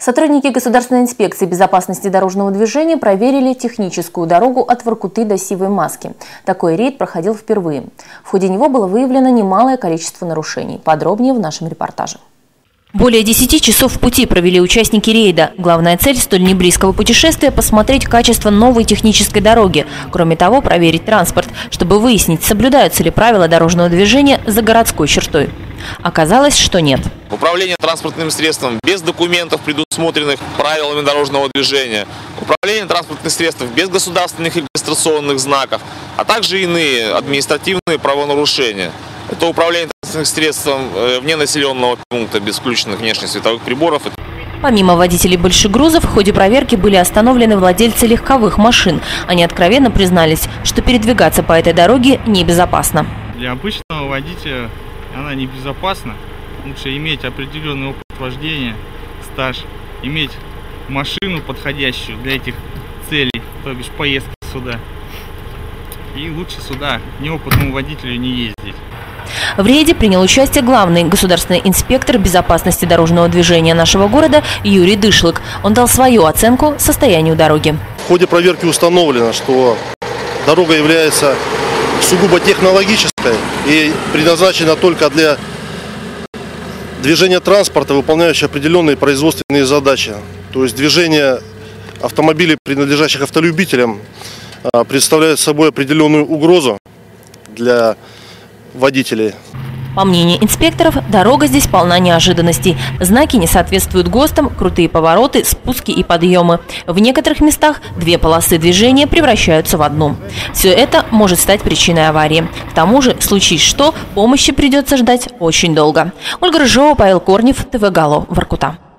Сотрудники Государственной инспекции безопасности дорожного движения проверили техническую дорогу от Воркуты до Сивой Маски. Такой рейд проходил впервые. В ходе него было выявлено немалое количество нарушений. Подробнее в нашем репортаже. Более 10 часов в пути провели участники рейда. Главная цель столь неблизкого путешествия – посмотреть качество новой технической дороги. Кроме того, проверить транспорт, чтобы выяснить, соблюдаются ли правила дорожного движения за городской чертой. Оказалось, что нет. Управление транспортным средством без документов, предусмотренных правилами дорожного движения. Управление транспортным средством без государственных регистрационных знаков, а также иные административные правонарушения. Это управление транспортным средством вне населенного пункта без включенных внешних световых приборов. Помимо водителей больших грузов, в ходе проверки были остановлены владельцы легковых машин. Они откровенно признались, что передвигаться по этой дороге небезопасно. Для обычного водителя она небезопасна. Лучше иметь определенный опыт вождения, стаж, иметь машину подходящую для этих целей, то бишь поездки сюда. И лучше сюда неопытному водителю не ездить. В рейде принял участие главный государственный инспектор безопасности дорожного движения нашего города Юрий Дышлык. Он дал свою оценку состоянию дороги. В ходе проверки установлено, что дорога является сугубо технологической и предназначена только для движения транспорта, выполняющего определенные производственные задачи. То есть движение автомобилей, принадлежащих автолюбителям, представляет собой определенную угрозу для водителей. По мнению инспекторов, дорога здесь полна неожиданностей. Знаки не соответствуют ГОСТам, крутые повороты, спуски и подъемы. В некоторых местах две полосы движения превращаются в одну. Все это может стать причиной аварии. К тому же, случись что, помощи придется ждать очень долго. Ольга Рыжова, Павел Корнев, ТВ Гало, Воркута.